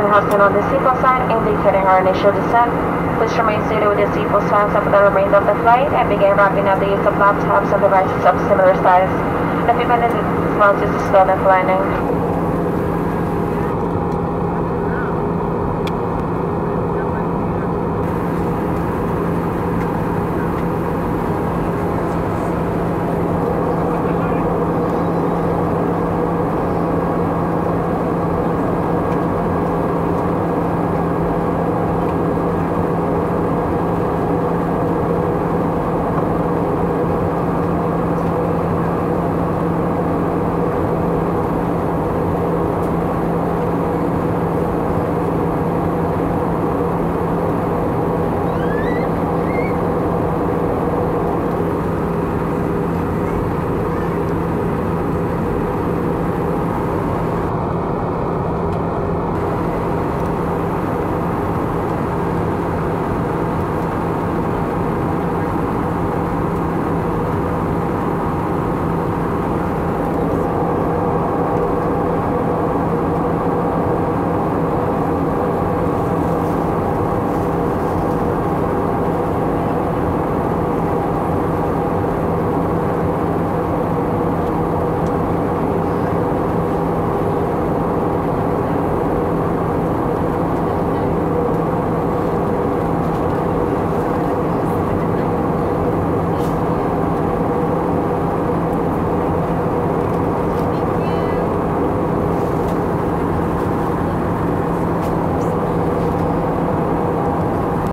has turned on the seatbelt sign indicating our initial descent. Please remain seated with your seatbelt signs up for the remainder of the flight and begin wrapping up the use of laptops and devices of similar size. In a few minutes, it's not just a slow landing.